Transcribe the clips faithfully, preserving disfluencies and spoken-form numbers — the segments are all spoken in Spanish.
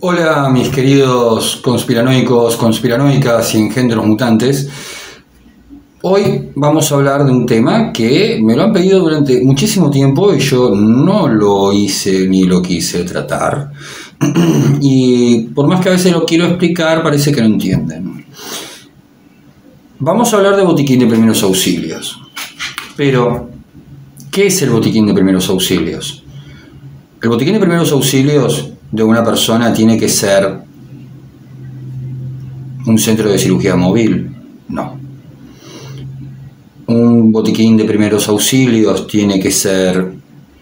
Hola mis queridos conspiranoicos, conspiranoicas y engendros mutantes. Hoy vamos a hablar de un tema que me lo han pedido durante muchísimo tiempo y yo no lo hice ni lo quise tratar. Y por más que a veces lo quiero explicar, parece que no entienden. Vamos a hablar de botiquín de primeros auxilios. Pero, ¿qué es el botiquín de primeros auxilios? El botiquín de primeros auxilios de una persona tiene que ser un centro de cirugía móvil. No. Un botiquín de primeros auxilios tiene que ser,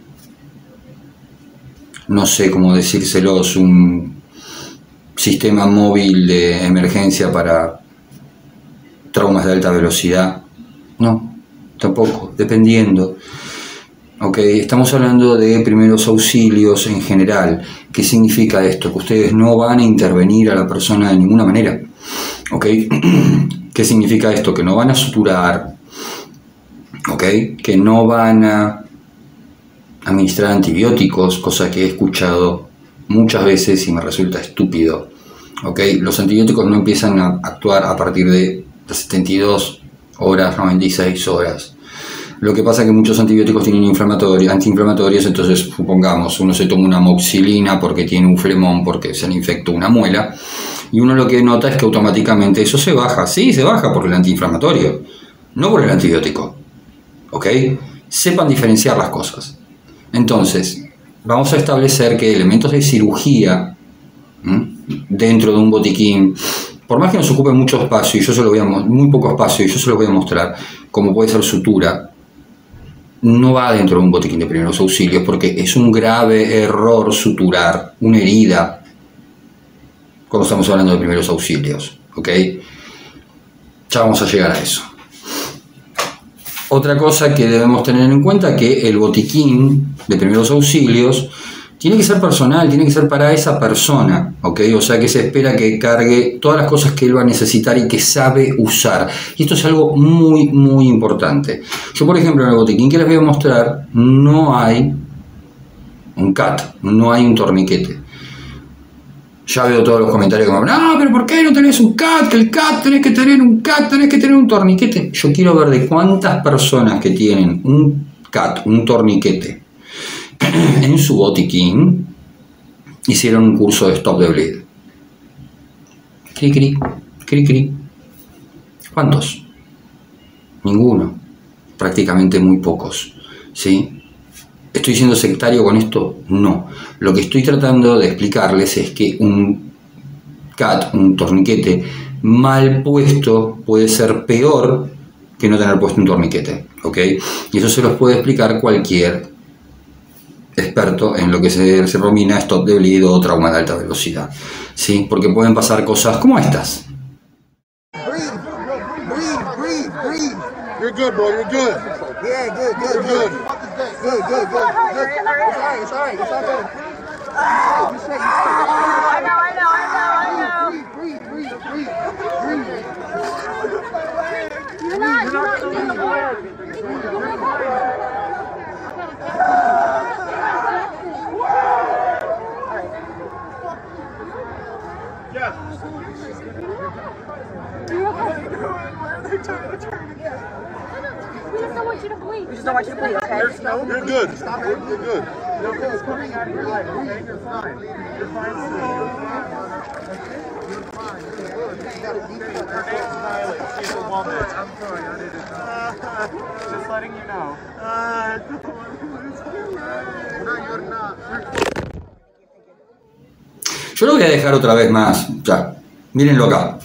no sé cómo decírselos, un sistema móvil de emergencia para traumas de alta velocidad. No, tampoco, dependiendo. Ok, estamos hablando de primeros auxilios en general. ¿Qué significa esto? Que ustedes no van a intervenir a la persona de ninguna manera. Ok, ¿qué significa esto? Que no van a suturar. Ok, que no van a administrar antibióticos, cosa que he escuchado muchas veces y me resulta estúpido. Ok, los antibióticos no empiezan a actuar a partir de las setenta y dos horas, noventa y seis horas. Lo que pasa es que muchos antibióticos tienen inflamatorios, antiinflamatorios, entonces supongamos, uno se toma una amoxicilina porque tiene un flemón, porque se le infectó una muela, y uno lo que nota es que automáticamente eso se baja. Sí, se baja por el antiinflamatorio, no por el antibiótico. ¿Ok? Sepan diferenciar las cosas. Entonces, vamos a establecer que elementos de cirugía ¿m? dentro de un botiquín, por más que nos ocupe mucho espacio, y yo se lo voy a, muy poco espacio, y yo se lo voy a mostrar, como puede ser sutura, no va dentro de un botiquín de primeros auxilios porque es un grave error suturar una herida cuando estamos hablando de primeros auxilios. ¿Ok? Ya vamos a llegar a eso. Otra cosa que debemos tener en cuenta es que el botiquín de primeros auxilios tiene que ser personal, tiene que ser para esa persona, ¿ok? O sea que se espera que cargue todas las cosas que él va a necesitar y que sabe usar. Y esto es algo muy, muy importante. Yo, por ejemplo, en el botiquín que les voy a mostrar, no hay un C A T, no hay un torniquete. Ya veo todos los comentarios que me hablan, no, pero ¿por qué no tenés un C A T? Que el C A T tenés que tener un C A T, tenés que tener un torniquete. Yo quiero ver de cuántas personas que tienen un C A T, un torniquete, en su botiquín hicieron un curso de stop the bleed. Cri cri, cri cri. ¿Cuántos? Ninguno. Prácticamente muy pocos. ¿Sí? ¿Estoy siendo sectario con esto? No. Lo que estoy tratando de explicarles es que un C A T, un torniquete mal puesto puede ser peor que no tener puesto un torniquete. ¿Ok? Y eso se los puede explicar cualquier experto en lo que se, se denomina stop the bleed o trauma de alta velocidad, ¿sí? Porque pueden pasar cosas como estas. Breathe, breathe, breathe, breathe. You're good, bro. You're good. Yeah, good, good, you're good. Good, good, good, good. It's alright, it's alright, it's all good. You say, you say. I know, I know, I know, I know. Breathe, breathe, breathe, breathe, breathe. You're not, you're not doing the word. Yes. We just don't want you to bleed. We just don't want you to bleed, okay? You're, you're good. Stop it. You're good. You're good. It's coming out of your life, okay? You're fine. You're fine. You're fine. You're good. You gotta beat it. Her name's Violet. She's a woman. I'm sorry. I didn't know. Just letting you know. Uh, no, you're not. Yo lo voy a dejar otra vez más. Ya, mírenlo acá.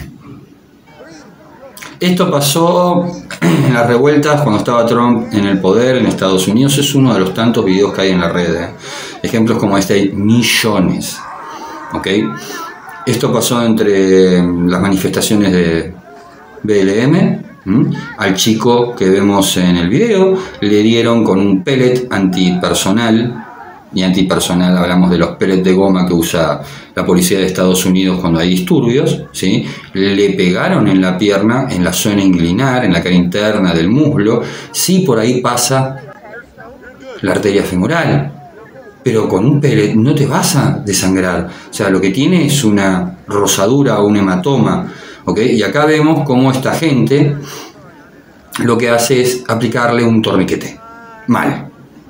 Esto pasó en las revueltas cuando estaba Trump en el poder en Estados Unidos. Es uno de los tantos videos que hay en la red. ¿eh? Ejemplos como este hay millones. ¿Ok? Esto pasó entre las manifestaciones de B L M. ¿Mm? Al chico que vemos en el video le dieron con un pellet antipersonal. Y antipersonal hablamos de los pellets de goma que usa la policía de Estados Unidos cuando hay disturbios, ¿sí? Le pegaron en la pierna, en la zona inguinal, en la cara interna del muslo. Sí, por ahí pasa la arteria femoral. pero con un pellet no te vas a desangrar. O sea, lo que tiene es una rosadura o un hematoma, ¿ok? Y acá vemos cómo esta gente lo que hace es aplicarle un torniquete. Mal.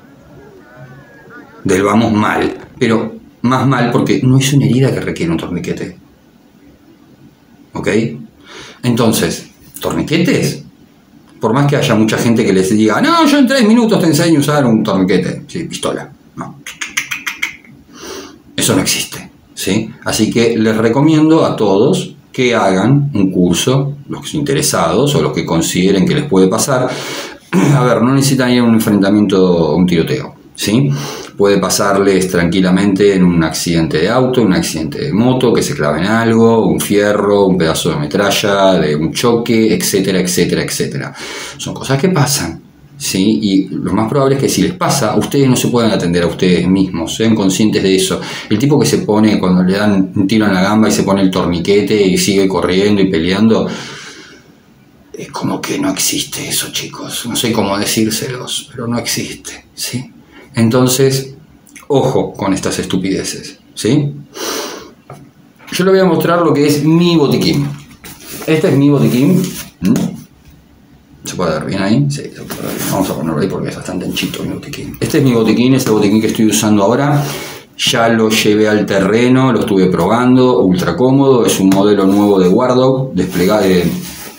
Del vamos mal, pero más mal porque no es una herida que requiere un torniquete. ¿Ok? Entonces, torniquetes, por más que haya mucha gente que les diga, no, yo en tres minutos te enseño a usar un torniquete, sí, pistola, no. Eso no existe, ¿sí? Así que les recomiendo a todos que hagan un curso, los interesados o los que consideren que les puede pasar. A ver, no necesitan ir a un enfrentamiento, a un tiroteo, ¿sí? Puede pasarles tranquilamente en un accidente de auto, un accidente de moto, que se claven algo, un fierro, un pedazo de metralla, de un choque, etcétera, etcétera, etcétera. Son cosas que pasan, ¿sí? Y lo más probable es que si les pasa, ustedes no se puedan atender a ustedes mismos, sean conscientes de eso. El tipo que se pone, cuando le dan un tiro en la gamba y se pone el torniquete y sigue corriendo y peleando, es como que no existe eso, chicos. No sé cómo decírselos, pero no existe, ¿sí? Entonces, ojo con estas estupideces, ¿sí? Yo les voy a mostrar lo que es mi botiquín. Este es mi botiquín. ¿Mm? ¿Se puede ver bien ahí? Sí, se puede ver bien. Vamos a ponerlo ahí porque es bastante anchito mi botiquín. Este es mi botiquín, es el botiquín que estoy usando ahora. Ya lo llevé al terreno, lo estuve probando, ultra cómodo. Es un modelo nuevo de War Dog, desplegado de...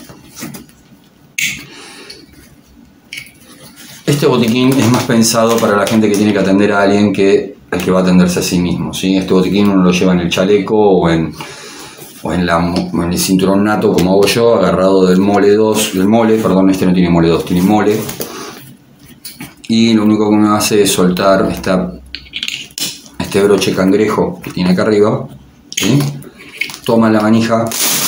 Este botiquín es más pensado para la gente que tiene que atender a alguien que el que va a atenderse a sí mismo, ¿sí? Este botiquín uno lo lleva en el chaleco o en, o en, la, en el cinturón nato, como hago yo, agarrado del mole dos, del mole, perdón, este no tiene mole dos, tiene mole. Y lo único que uno hace es soltar esta, este broche cangrejo que tiene acá arriba, ¿sí? Toma la manija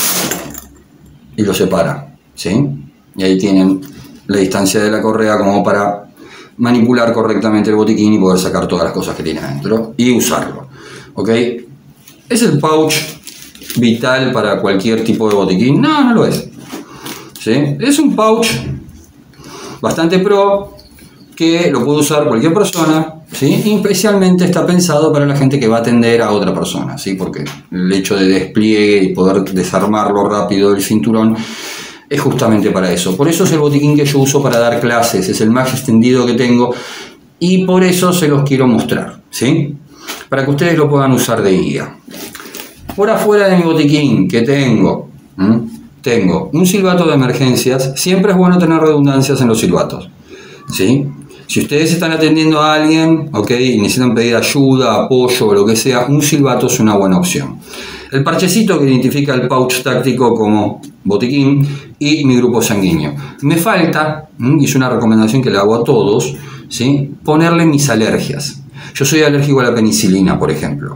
y lo separa, ¿sí? Y ahí tienen la distancia de la correa como para manipular correctamente el botiquín y poder sacar todas las cosas que tiene adentro y usarlo, ¿ok? ¿Es el pouch vital para cualquier tipo de botiquín? No, no lo es, ¿sí? Es un pouch bastante pro que lo puede usar cualquier persona, ¿sí? Y especialmente está pensado para la gente que va a atender a otra persona, ¿sí? Porque el hecho de despliegue y poder desarmarlo rápido del cinturón es justamente para eso. Por eso es el botiquín que yo uso para dar clases, es el más extendido que tengo y por eso se los quiero mostrar, ¿sí? Para que ustedes lo puedan usar de guía. Por afuera de mi botiquín, ¿qué tengo? ¿Mm? Tengo un silbato de emergencias. Siempre es bueno tener redundancias en los silbatos, ¿sí? Si ustedes están atendiendo a alguien, ¿ok? Y necesitan pedir ayuda, apoyo o lo que sea, un silbato es una buena opción. El parchecito que identifica el pouch táctico como botiquín y mi grupo sanguíneo. Me falta, y es una recomendación que le hago a todos, ¿sí? Ponerle mis alergias. Yo soy alérgico a la penicilina, por ejemplo.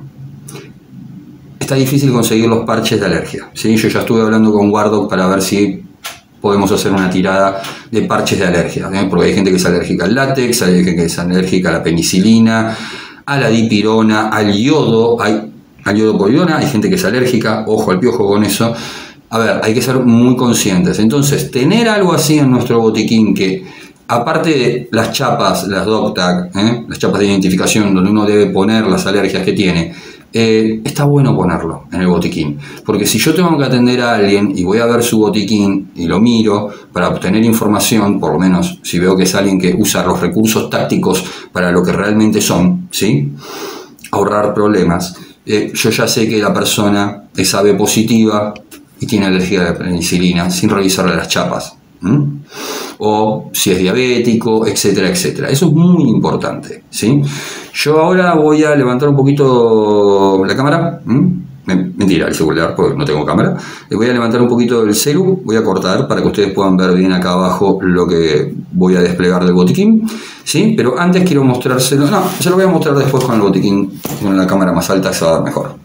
Está difícil conseguir los parches de alergia, ¿sí? Yo ya estuve hablando con War Dog para ver si podemos hacer una tirada de parches de alergia, ¿eh? Porque hay gente que es alérgica al látex, hay gente que es alérgica a la penicilina, a la dipirona, al yodo, hay al yodopovidona, hay gente que es alérgica, ojo al piojo con eso. A ver, hay que ser muy conscientes. Entonces, tener algo así en nuestro botiquín que, aparte de las chapas, las DocTac, ¿eh? las chapas de identificación donde uno debe poner las alergias que tiene, eh, está bueno ponerlo en el botiquín. Porque si yo tengo que atender a alguien y voy a ver su botiquín y lo miro para obtener información, por lo menos si veo que es alguien que usa los recursos tácticos para lo que realmente son, ¿sí? Ahorrar problemas. Eh, yo ya sé que la persona es A B positiva y tiene alergia a la penicilina sin revisarle las chapas, ¿Mm? O si es diabético, etcétera, etcétera. Eso es muy importante, ¿sí? Yo ahora voy a levantar un poquito la cámara, ¿Mm? Mentira, el celular, porque no tengo cámara. Le voy a levantar un poquito el celu, voy a cortar para que ustedes puedan ver bien acá abajo lo que voy a desplegar del botiquín, ¿sí? Pero antes quiero mostrárselo, no, se lo voy a mostrar después con el botiquín, con la cámara más alta, se va a ver mejor.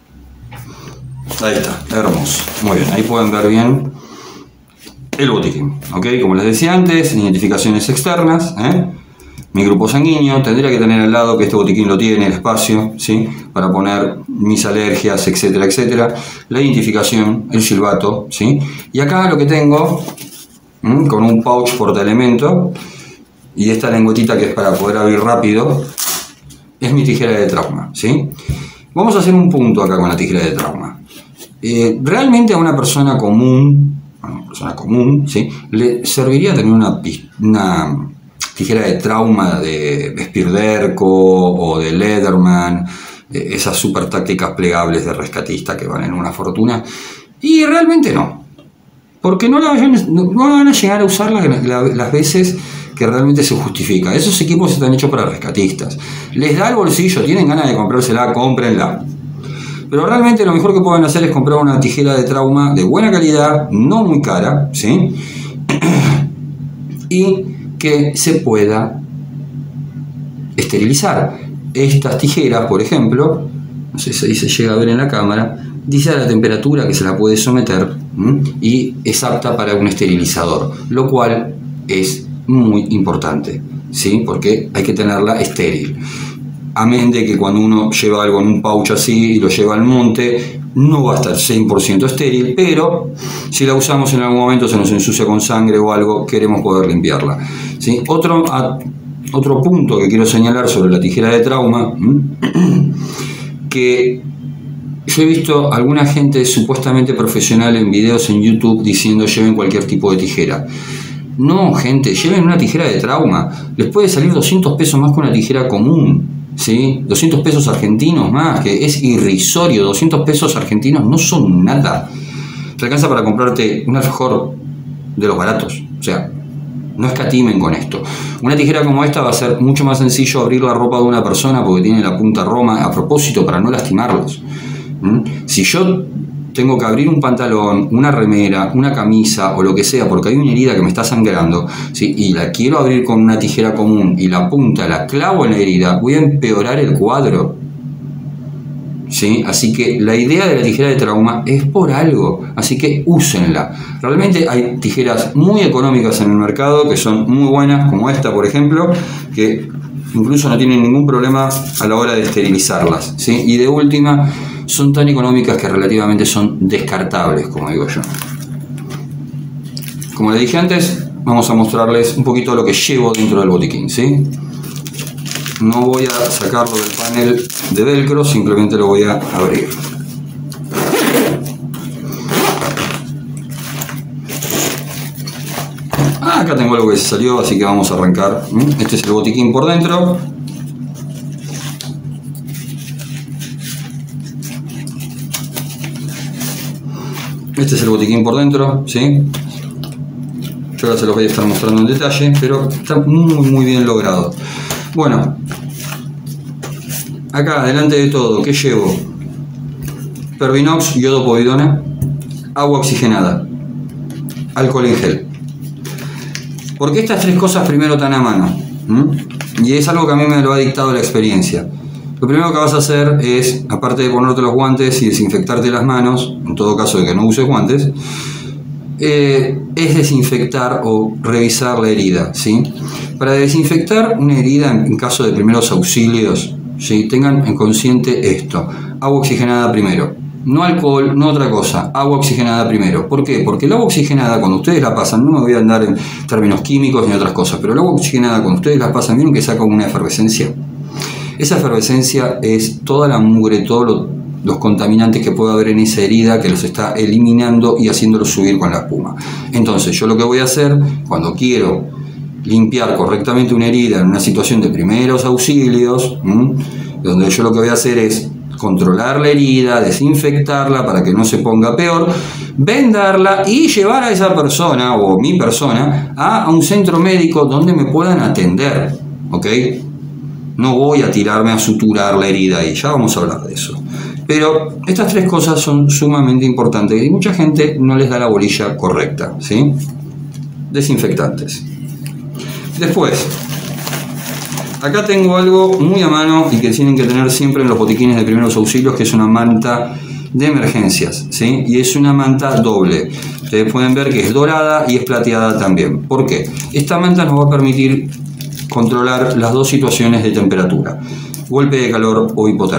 Ahí está, hermoso, muy bien, ahí pueden ver bien el botiquín, ¿ok? Como les decía antes, identificaciones externas, ¿eh? Mi grupo sanguíneo, tendría que tener al lado, que este botiquín lo tiene, el espacio, ¿sí? Para poner mis alergias, etcétera, etcétera. La identificación, el silbato, ¿sí? Y acá lo que tengo, ¿m? Con un pouch portaelemento, y esta lengüetita que es para poder abrir rápido, es mi tijera de trauma, ¿sí? Vamos a hacer un punto acá con la tijera de trauma. Eh, realmente a una persona común, a una persona común, ¿sí?, le serviría tener una, una tijera de trauma de Spearderco o de Leatherman, eh, esas super tácticas plegables de rescatista que valen una fortuna, y realmente no, porque no, la vayan, no van a llegar a usarla la, las veces que realmente se justifica. Esos equipos están hechos para rescatistas. Les da el bolsillo, tienen ganas de comprársela, cómprenla. Pero realmente lo mejor que pueden hacer es comprar una tijera de trauma de buena calidad, no muy cara, ¿sí? Y que se pueda esterilizar. Estas tijeras, por ejemplo, no sé si se llega a ver en la cámara, dice a la temperatura que se la puede someter, ¿m? Y es apta para un esterilizador, lo cual es muy importante, ¿sí? Porque hay que tenerla estéril. Amén de que cuando uno lleva algo en un pouch así y lo lleva al monte, no va a estar cien por ciento estéril, pero si la usamos en algún momento, se nos ensucia con sangre o algo, queremos poder limpiarla, ¿sí? Otro, a, otro punto que quiero señalar sobre la tijera de trauma, ¿m? que yo he visto a alguna gente supuestamente profesional en videos en YouTube diciendo lleven cualquier tipo de tijera. No, gente, lleven una tijera de trauma. Les puede salir doscientos pesos más que una tijera común, ¿sí? doscientos pesos argentinos más, que es irrisorio. doscientos pesos argentinos no son nada. Te alcanza para comprarte un alfajor de los baratos. O sea, no escatimen con esto. Una tijera como esta va a ser mucho más sencillo abrir la ropa de una persona porque tiene la punta roma a propósito para no lastimarlos. ¿Mm? Si yo tengo que abrir un pantalón, una remera, una camisa o lo que sea porque hay una herida que me está sangrando, ¿sí?, y la quiero abrir con una tijera común y la punta la clavo en la herida, voy a empeorar el cuadro, ¿sí? Así que la idea de la tijera de trauma es por algo, así que úsenla. Realmente hay tijeras muy económicas en el mercado que son muy buenas, como esta por ejemplo, que incluso no tienen ningún problema a la hora de esterilizarlas, ¿sí? Y de última, son tan económicas que relativamente son descartables, como digo yo. Como les dije antes, vamos a mostrarles un poquito lo que llevo dentro del botiquín, ¿sí? No voy a sacarlo del panel de velcro, simplemente lo voy a abrir. Ah, acá tengo algo que se salió, así que vamos a arrancar. Este es el botiquín por dentro. Este es el botiquín por dentro, ¿sí? Yo ahora se los voy a estar mostrando en detalle, pero está muy muy bien logrado. Bueno, acá, delante de todo, ¿qué llevo? Pervinox, yodo povidona, agua oxigenada, alcohol en gel. ¿Por qué estas tres cosas primero están a mano? ¿Mm? Y es algo que a mí me lo ha dictado la experiencia. Lo primero que vas a hacer es, aparte de ponerte los guantes y desinfectarte las manos, en todo caso de que no uses guantes, eh, es desinfectar o revisar la herida, ¿sí? Para desinfectar una herida en caso de primeros auxilios, ¿sí?, tengan en consciente esto: agua oxigenada primero, no alcohol, no otra cosa, agua oxigenada primero. ¿Por qué? Porque el agua oxigenada, cuando ustedes la pasan, no me voy a andar en términos químicos ni otras cosas, pero el agua oxigenada, cuando ustedes la pasan, ¿vieron que saca una efervescencia? Esa efervescencia es toda la mugre, todos lo, los contaminantes que puede haber en esa herida, que los está eliminando y haciéndolos subir con la espuma. Entonces, yo lo que voy a hacer cuando quiero limpiar correctamente una herida en una situación de primeros auxilios, ¿m? donde yo lo que voy a hacer es controlar la herida, desinfectarla para que no se ponga peor, vendarla y llevar a esa persona o mi persona a, a un centro médico donde me puedan atender, ¿ok? No voy a tirarme a suturar la herida y ya vamos a hablar de eso. Pero estas tres cosas son sumamente importantes y mucha gente no les da la bolilla correcta, ¿sí? Desinfectantes. Después, acá tengo algo muy a mano y que tienen que tener siempre en los botiquines de primeros auxilios, que es una manta de emergencias, ¿sí? Y es una manta doble. Ustedes pueden ver que es dorada y es plateada también. ¿Por qué? Esta manta nos va a permitir controlar las dos situaciones de temperatura: golpe de calor o hipotermia.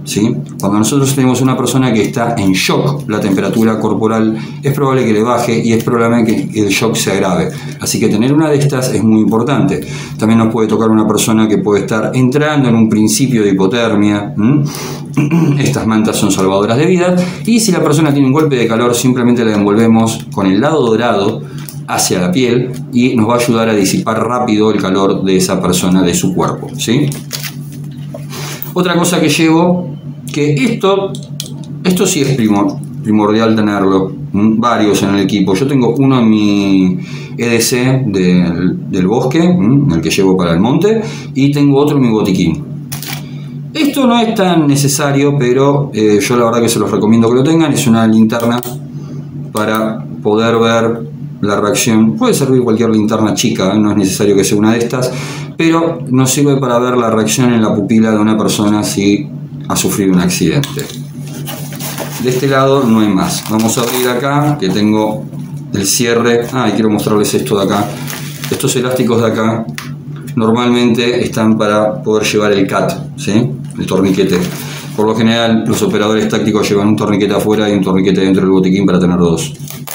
¿sí? Cuando nosotros tenemos una persona que está en shock, la temperatura corporal es probable que le baje y es probable que el shock se agrave. Así que tener una de estas es muy importante. También nos puede tocar una persona que puede estar entrando en un principio de hipotermia. ¿Mm? Estas mantas son salvadoras de vida. Y si la persona tiene un golpe de calor, simplemente la envolvemos con el lado dorado hacia la piel y nos va a ayudar a disipar rápido el calor de esa persona, de su cuerpo, ¿sí? Otra cosa que llevo, que esto, esto sí es primor, primordial tenerlo, ¿m? Varios en el equipo. Yo tengo uno en mi E D C del, del bosque, ¿m? El que llevo para el monte, y tengo otro en mi botiquín. Esto no es tan necesario, pero eh, yo la verdad que se los recomiendo que lo tengan. Es una linterna para poder ver la reacción. Puede servir cualquier linterna chica, ¿eh? No es necesario que sea una de estas, pero nos sirve para ver la reacción en la pupila de una persona si ha sufrido un accidente. De este lado no hay más. Vamos a abrir acá, que tengo el cierre. Ah, y quiero mostrarles esto de acá. Estos elásticos de acá normalmente están para poder llevar el cat, ¿sí? El torniquete. Por lo general, los operadores tácticos llevan un torniquete afuera y un torniquete dentro del botiquín para tener dos.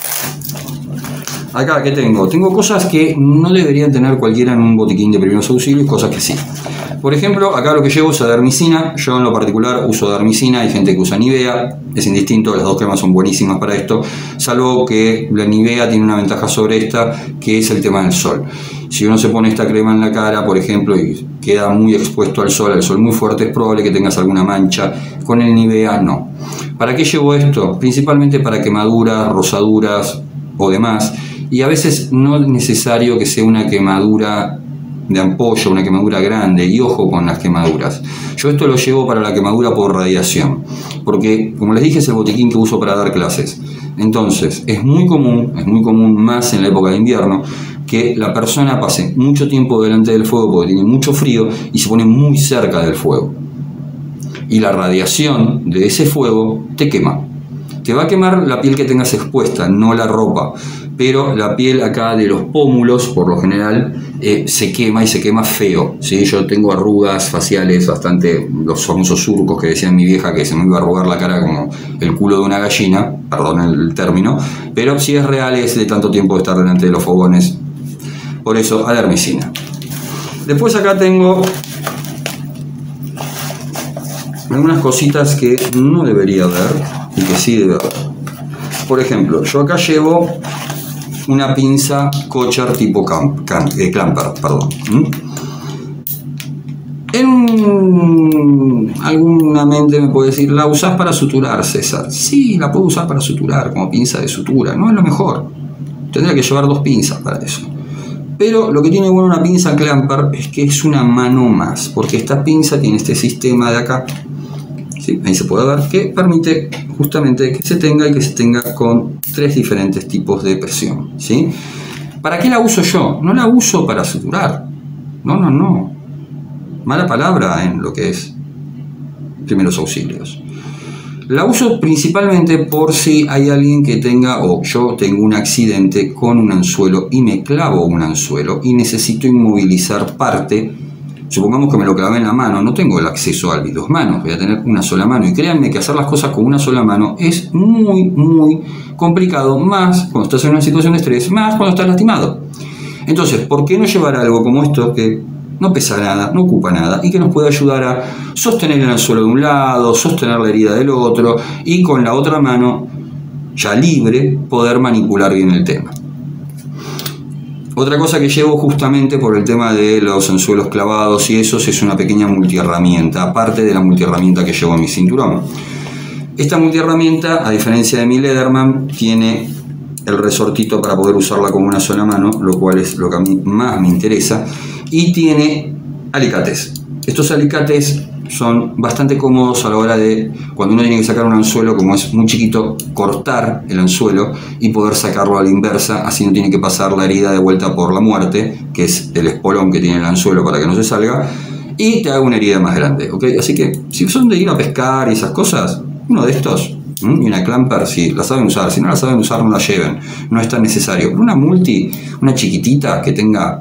Acá, ¿qué tengo? Tengo cosas que no deberían tener cualquiera en un botiquín de primeros auxilios, cosas que sí. Por ejemplo, acá lo que llevo es dermicina. Yo en lo particular uso dermicina, hay gente que usa Nivea, es indistinto, las dos cremas son buenísimas para esto, salvo que la Nivea tiene una ventaja sobre esta, que es el tema del sol. Si uno se pone esta crema en la cara, por ejemplo, y queda muy expuesto al sol, al sol muy fuerte, es probable que tengas alguna mancha. Con el Nivea no. ¿Para qué llevo esto? Principalmente para quemaduras, rosaduras o demás. Y a veces no es necesario que sea una quemadura de ampolla, una quemadura grande, y ojo con las quemaduras. Yo esto lo llevo para la quemadura por radiación, porque como les dije es el botiquín que uso para dar clases. Entonces es muy común, es muy común más en la época de invierno, que la persona pase mucho tiempo delante del fuego porque tiene mucho frío y se pone muy cerca del fuego. Y la radiación de ese fuego te quema. Te va a quemar la piel que tengas expuesta, no la ropa. Pero la piel acá de los pómulos, por lo general, eh, se quema y se quema feo, ¿sí? Yo tengo arrugas faciales bastante, los famosos surcos que decía mi vieja que se me iba a arrugar la cara como el culo de una gallina, perdón el término, pero si es real es de tanto tiempo de estar delante de los fogones. Por eso, adermicina. Después acá tengo algunas cositas que no debería haber y que sí debe haber. Por ejemplo, yo acá llevo una pinza Kocher tipo camp, camp, eh, clamper, perdón. ¿Mm? En alguna mente me puede decir, ¿la usás para suturar, César? Sí, la puedo usar para suturar, como pinza de sutura. No es lo mejor. Tendría que llevar dos pinzas para eso. Pero lo que tiene bueno una pinza clamper es que es una mano más, porque esta pinza tiene este sistema de acá, ¿sí? Ahí se puede ver, que permite justamente que se tenga y que se tenga con tres diferentes tipos de presión, ¿sí? ¿Para qué la uso yo? No la uso para suturar. No, no, no. Mala palabra en lo que es primeros auxilios. La uso principalmente por si hay alguien que tenga, o yo tengo un accidente con un anzuelo y me clavo un anzuelo y necesito inmovilizar parte. Supongamos que me lo clavé en la mano, no tengo el acceso a mis dos manos, voy a tener una sola mano. Y créanme que hacer las cosas con una sola mano es muy, muy complicado, más cuando estás en una situación de estrés, más cuando estás lastimado. Entonces, ¿por qué no llevar algo como esto que no pesa nada, no ocupa nada y que nos puede ayudar a sostener el anzuelo de un lado, sostener la herida del otro y con la otra mano, ya libre, poder manipular bien el tema? Otra cosa que llevo justamente por el tema de los anzuelos clavados y esos es una pequeña multiherramienta, aparte de la multiherramienta que llevo en mi cinturón. Esta multiherramienta, a diferencia de mi Leatherman, tiene el resortito para poder usarla con una sola mano, lo cual es lo que a mí más me interesa, y tiene alicates. Estos alicates son bastante cómodos a la hora de, cuando uno tiene que sacar un anzuelo, como es muy chiquito, cortar el anzuelo y poder sacarlo a la inversa, así no tiene que pasar la herida de vuelta por la muerte, que es el espolón que tiene el anzuelo para que no se salga, y te haga una herida más grande, ¿ok? Así que, si son de ir a pescar y esas cosas, uno de estos, ¿m? Y una clamper, si la saben usar, si no la saben usar, no la lleven, no es tan necesario. Pero una multi, una chiquitita que tenga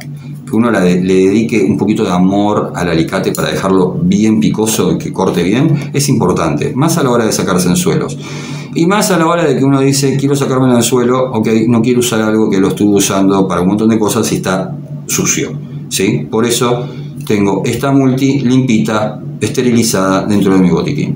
que uno la de, le dedique un poquito de amor al alicate para dejarlo bien picoso y que corte bien, es importante, más a la hora de sacarse anzuelos. Y más a la hora de que uno dice, quiero sacarme el anzuelo, ok, no quiero usar algo que lo estuve usando para un montón de cosas y está sucio, ¿sí? Por eso tengo esta multi limpita, esterilizada dentro de mi botiquín.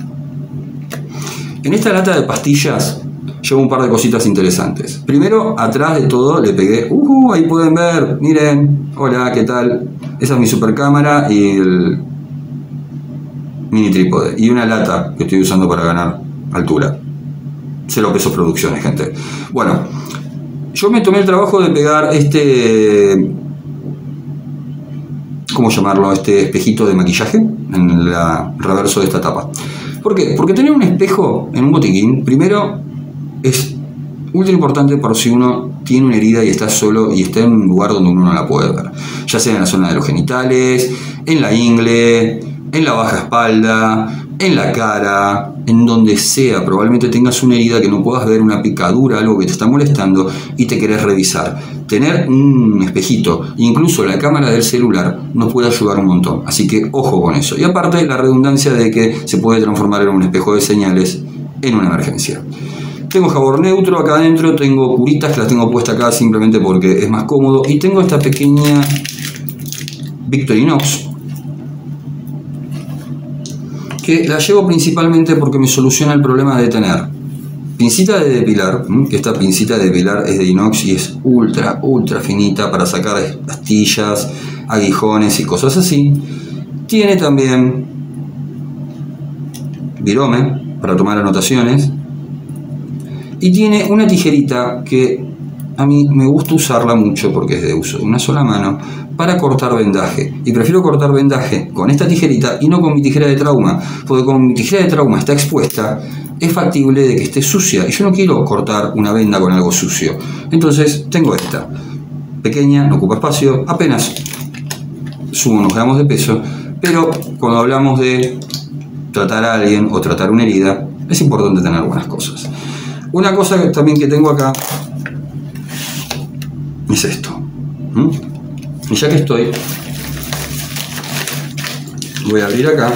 En esta lata de pastillas llevo un par de cositas interesantes. Primero, atrás de todo le pegué, uh, ahí pueden ver, miren, hola, ¿qué tal? Esa es mi super cámara y el mini trípode. Y una lata que estoy usando para ganar altura. Cero pesos producciones, gente. Bueno, yo me tomé el trabajo de pegar este, ¿cómo llamarlo? Este espejito de maquillaje en el reverso de esta tapa. ¿Por qué? Porque tener un espejo en un botiquín, primero, es ultra importante por si uno tiene una herida y está solo y está en un lugar donde uno no la puede ver. Ya sea en la zona de los genitales, en la ingle, en la baja espalda, en la cara, en donde sea. Probablemente tengas una herida que no puedas ver, una picadura, algo que te está molestando y te querés revisar. Tener un espejito, incluso la cámara del celular, nos puede ayudar un montón. Así que ojo con eso. Y aparte la redundancia de que se puede transformar en un espejo de señales en una emergencia. Tengo jabón neutro acá adentro, tengo curitas que las tengo puestas acá simplemente porque es más cómodo. Y tengo esta pequeña Victorinox, que la llevo principalmente porque me soluciona el problema de tener pincita de depilar, que esta pincita de depilar es de inox y es ultra, ultra finita para sacar astillas, aguijones y cosas así. Tiene también virome para tomar anotaciones y tiene una tijerita que a mí me gusta usarla mucho porque es de uso de una sola mano para cortar vendaje, y prefiero cortar vendaje con esta tijerita y no con mi tijera de trauma, porque como mi tijera de trauma está expuesta, es factible de que esté sucia y yo no quiero cortar una venda con algo sucio. Entonces tengo esta pequeña, no ocupa espacio, apenas subo unos gramos de peso, pero cuando hablamos de tratar a alguien o tratar una herida, es importante tener algunas cosas. Una cosa que también que tengo acá es esto. ¿Mm? Y ya que estoy, voy a abrir acá.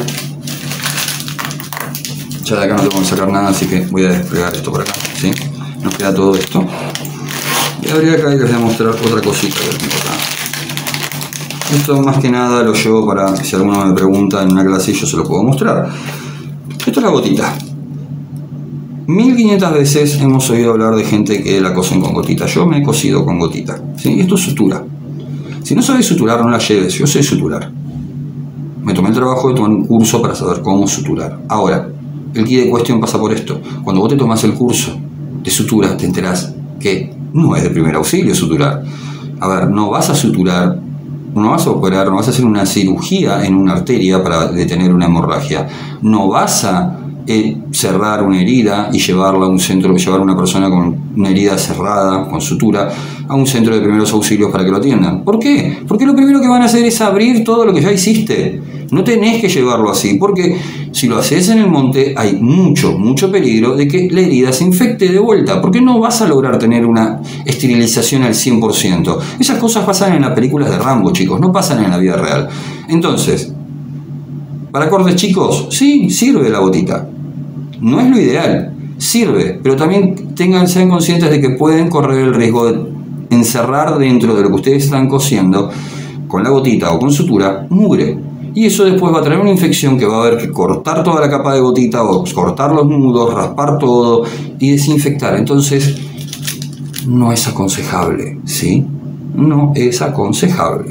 Ya de acá no tengo que sacar nada, así que voy a desplegar esto por acá, ¿sí? Nos queda todo esto. Voy a abrir acá y les voy a mostrar otra cosita que tengo acá. Esto más que nada lo llevo para, si alguno me pregunta en una clase, yo se lo puedo mostrar. Esto es la gotita. mil quinientas veces hemos oído hablar de gente que la cosen con gotita. Yo me he cosido con gotita, ¿sí? Y esto es sutura. Si no sabes suturar, no la lleves. Yo sé suturar. Me tomé el trabajo de tomar un curso para saber cómo suturar. Ahora, el key de cuestión pasa por esto. Cuando vos te tomás el curso de sutura, te enterás que no es de primer auxilio suturar. A ver, no vas a suturar, no vas a operar, no vas a hacer una cirugía en una arteria para detener una hemorragia. No vas a eh, cerrar una herida y llevarla a un centro, llevar a una persona con una herida cerrada, con sutura, a un centro de primeros auxilios para que lo atiendan. ¿Por qué? Porque lo primero que van a hacer es abrir todo lo que ya hiciste. No tenés que llevarlo así, porque si lo haces en el monte hay mucho, mucho peligro de que la herida se infecte de vuelta, porque no vas a lograr tener una esterilización al cien por ciento. Esas cosas pasan en las películas de Rambo, chicos, no pasan en la vida real. Entonces, para cortes chicos, sí, sirve la gotita. No es lo ideal, sirve, pero también tengan, sean conscientes de que pueden correr el riesgo de encerrar dentro de lo que ustedes están cosiendo, con la gotita o con sutura, mugre. Y eso después va a traer una infección que va a haber que cortar toda la capa de gotita o cortar los nudos, raspar todo y desinfectar. Entonces, no es aconsejable, ¿sí? No es aconsejable.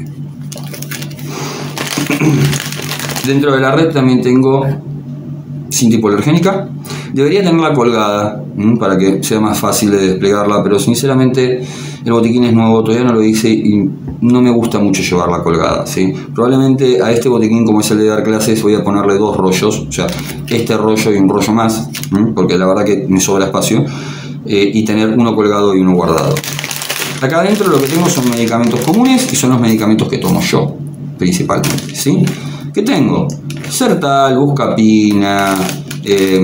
Dentro de la red también tengo cinta hipoalergénica. Debería tenerla colgada ¿m? para que sea más fácil de desplegarla, pero sinceramente el botiquín es nuevo, todavía no lo hice y no me gusta mucho llevarla colgada, ¿sí? Probablemente a este botiquín, como es el de dar clases, voy a ponerle dos rollos, o sea, este rollo y un rollo más, ¿m? porque la verdad que me sobra espacio, eh, y tener uno colgado y uno guardado. Acá adentro lo que tengo son medicamentos comunes y son los medicamentos que tomo yo, principalmente, ¿sí? ¿Qué tengo? Sertal, Buscapina, eh,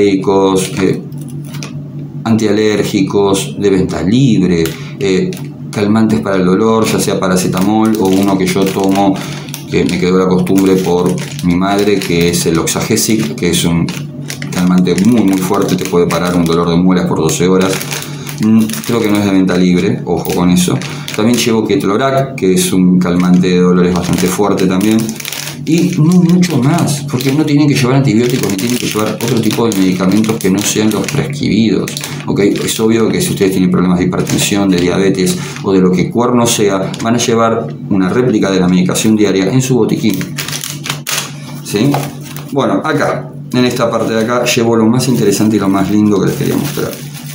antidiarreicos, eh, antialérgicos, de venta libre, eh, calmantes para el dolor, ya sea paracetamol o uno que yo tomo, que me quedó la costumbre por mi madre, que es el Oxagesic, que es un calmante muy muy fuerte, te puede parar un dolor de muelas por doce horas. Creo que no es de venta libre, ojo con eso. También llevo Ketorolac, que es un calmante de dolores bastante fuerte también. Y no mucho más, porque no tienen que llevar antibióticos ni tienen que llevar otro tipo de medicamentos que no sean los prescribidos. ¿Okay? Es obvio que si ustedes tienen problemas de hipertensión, de diabetes o de lo que cuerno sea, van a llevar una réplica de la medicación diaria en su botiquín. ¿Sí? Bueno, acá, en esta parte de acá, llevo lo más interesante y lo más lindo que les quería mostrar.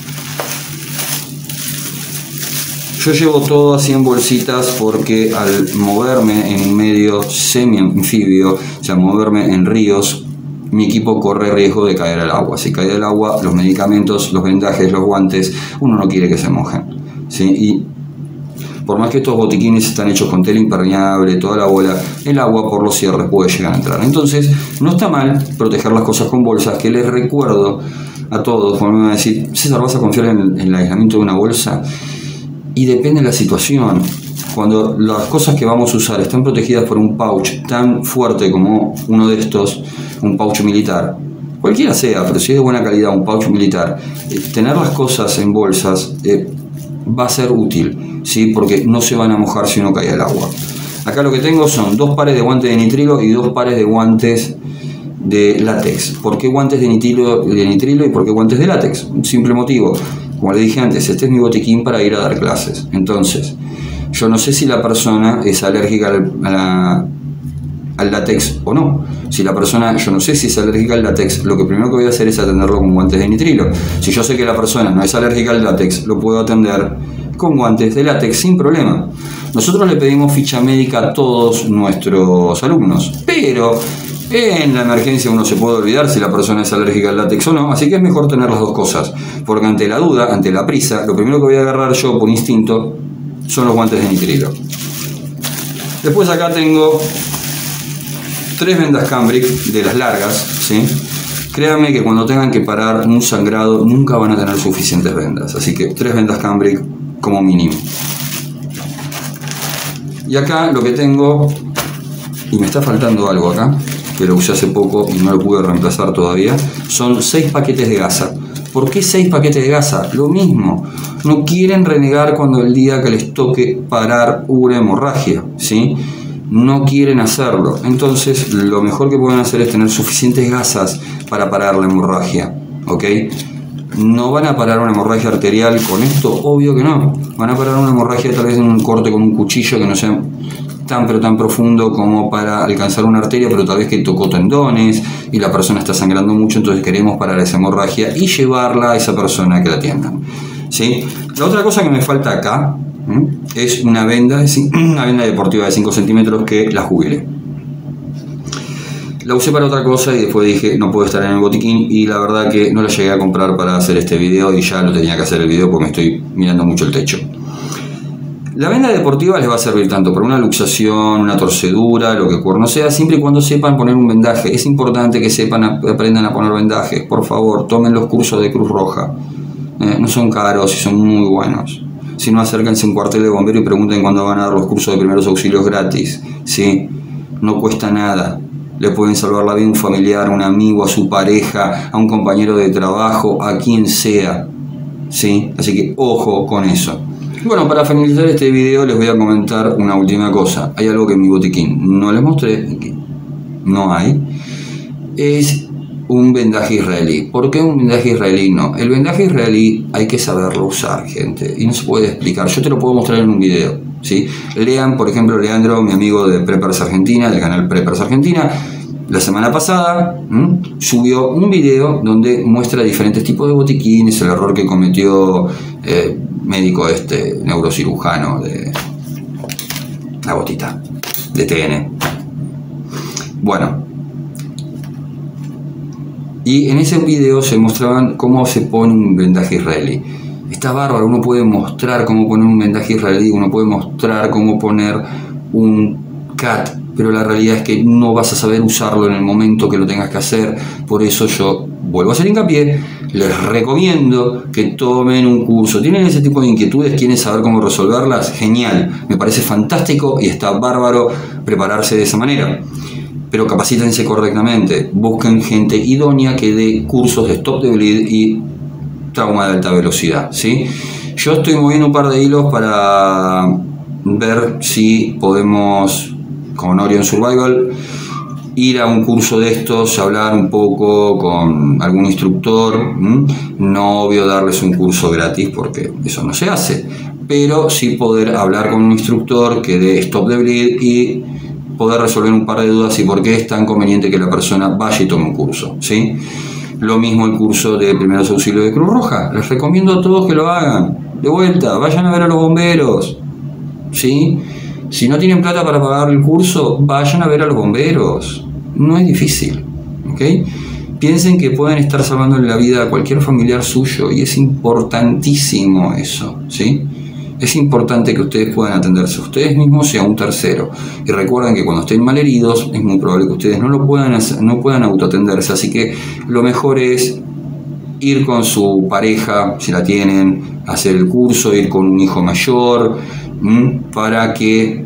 Yo llevo todo así en bolsitas porque al moverme en un medio semi-anfibio, o sea, moverme en ríos, mi equipo corre riesgo de caer al agua. Si cae al agua, los medicamentos, los vendajes, los guantes, uno no quiere que se mojen, ¿sí? Y por más que estos botiquines están hechos con tela impermeable, toda la bola, el agua por los cierres puede llegar a entrar. Entonces, no está mal proteger las cosas con bolsas, que les recuerdo a todos, cuando me van a decir, César, ¿vas a confiar en el aislamiento de una bolsa? Y depende de la situación. Cuando las cosas que vamos a usar están protegidas por un pouch tan fuerte como uno de estos, un pouch militar, cualquiera sea, pero si es de buena calidad, un pouch militar, eh, tener las cosas en bolsas eh, va a ser útil, ¿sí? Porque no se van a mojar si no cae el agua. Acá lo que tengo son dos pares de guantes de nitrilo y dos pares de guantes de látex. ¿Por qué guantes de nitrilo, de nitrilo y por qué guantes de látex? Un simple motivo. Como le dije antes, este es mi botiquín para ir a dar clases. Entonces, yo no sé si la persona es alérgica al, a la, al látex o no. Si la persona, yo no sé si es alérgica al látex, lo que primero que voy a hacer es atenderlo con guantes de nitrilo. Si yo sé que la persona no es alérgica al látex, lo puedo atender con guantes de látex sin problema. Nosotros le pedimos ficha médica a todos nuestros alumnos, pero en la emergencia uno se puede olvidar si la persona es alérgica al látex o no, así que es mejor tener las dos cosas, porque ante la duda, ante la prisa, lo primero que voy a agarrar yo por instinto son los guantes de nitrilo. Después acá tengo tres vendas Cambric de las largas, ¿sí? Créanme que cuando tengan que parar un sangrado nunca van a tener suficientes vendas, así que tres vendas Cambric como mínimo. Y acá lo que tengo, y me está faltando algo acá, que lo usé hace poco y no lo pude reemplazar todavía, son seis paquetes de gasa. ¿Por qué seis paquetes de gasa? Lo mismo, no quieren renegar cuando el día que les toque parar una hemorragia, ¿sí? No quieren hacerlo. Entonces, lo mejor que pueden hacer es tener suficientes gasas para parar la hemorragia, ¿ok? ¿No van a parar una hemorragia arterial con esto? Obvio que no. Van a parar una hemorragia tal vez en un corte con un cuchillo que no sea tan pero tan profundo como para alcanzar una arteria, pero tal vez que tocó tendones y la persona está sangrando mucho, entonces queremos parar esa hemorragia y llevarla a esa persona que la atiendan, ¿sí? La otra cosa que me falta acá ¿eh? es una venda, una venda deportiva de cinco centímetros que la jubilé. La usé para otra cosa y después dije no puedo estar en el botiquín, y la verdad que no la llegué a comprar para hacer este video y ya lo tenía que hacer el video porque me estoy mirando mucho el techo. La venda deportiva les va a servir tanto para una luxación, una torcedura, lo que cuerno sea, siempre y cuando sepan poner un vendaje. Es importante que sepan, aprendan a poner vendajes. Por favor, tomen los cursos de Cruz Roja. Eh, no son caros y son muy buenos. Si no, acérquense a un cuartel de bombero y pregunten cuándo van a dar los cursos de primeros auxilios gratis. ¿Sí? No cuesta nada. Le pueden salvar la vida a un familiar, a un amigo, a su pareja, a un compañero de trabajo, a quien sea. ¿Sí? Así que ojo con eso. Bueno, para finalizar este video les voy a comentar una última cosa. Hay algo que en mi botiquín no les mostré, que no hay, es un vendaje israelí. ¿Por qué un vendaje israelí no? El vendaje israelí hay que saberlo usar, gente, y no se puede explicar. Yo te lo puedo mostrar en un video, ¿sí? Lean, por ejemplo, Leandro, mi amigo de Preppers Argentina, del canal Preppers Argentina, la semana pasada ¿m? subió un video donde muestra diferentes tipos de botiquines, el error que cometió eh, médico este neurocirujano de la botita de T N. Bueno, y en ese video se mostraban cómo se pone un vendaje israelí. Está bárbaro, uno puede mostrar cómo poner un vendaje israelí, uno puede mostrar cómo poner un cat pero la realidad es que no vas a saber usarlo en el momento que lo tengas que hacer. Por eso yo vuelvo a hacer hincapié, les recomiendo que tomen un curso. ¿Tienen ese tipo de inquietudes? ¿Quieren saber cómo resolverlas? Genial, me parece fantástico y está bárbaro prepararse de esa manera. Pero capacítense correctamente, busquen gente idónea que dé cursos de stop the bleed y trauma de alta velocidad, ¿sí? Yo estoy moviendo un par de hilos para ver si podemos, con Orion Survival, ir a un curso de estos, hablar un poco con algún instructor. ¿m? No obvio darles un curso gratis porque eso no se hace, pero sí poder hablar con un instructor que dé stop the bleed y poder resolver un par de dudas y por qué es tan conveniente que la persona vaya y tome un curso, ¿sí? Lo mismo el curso de primeros auxilios de Cruz Roja. Les recomiendo a todos que lo hagan. De vuelta, vayan a ver a los bomberos, ¿sí? Si no tienen plata para pagar el curso, vayan a ver a los bomberos. No es difícil, ¿ok? Piensen que pueden estar salvándole la vida a cualquier familiar suyo y es importantísimo eso, ¿sí? Es importante que ustedes puedan atenderse a ustedes mismos y a un tercero. Y recuerden que cuando estén malheridos es muy probable que ustedes no lo puedan hacer, no puedan autoatenderse. Así que lo mejor es ir con su pareja, si la tienen, hacer el curso, ir con un hijo mayor, ¿m? para que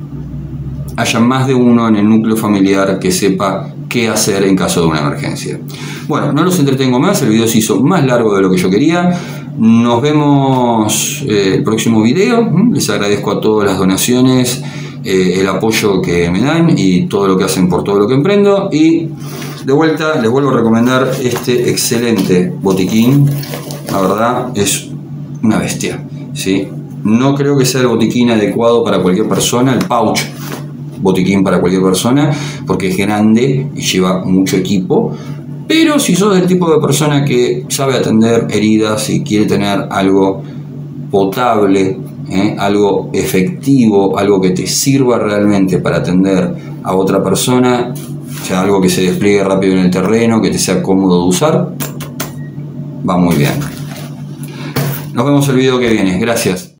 haya más de uno en el núcleo familiar que sepa qué hacer en caso de una emergencia. Bueno, no los entretengo más, el video se hizo más largo de lo que yo quería. Nos vemos eh, el próximo video. Les agradezco a todas las donaciones, eh, el apoyo que me dan y todo lo que hacen por todo lo que emprendo. Y de vuelta les vuelvo a recomendar este excelente botiquín. La verdad es una bestia, ¿sí? No creo que sea el botiquín adecuado para cualquier persona, el pouch botiquín para cualquier persona, porque es grande y lleva mucho equipo. Pero si sos del tipo de persona que sabe atender heridas y quiere tener algo potable, ¿eh? algo efectivo, algo que te sirva realmente para atender a otra persona, o sea, algo que se despliegue rápido en el terreno, que te sea cómodo de usar, va muy bien. Nos vemos el video que viene. Gracias.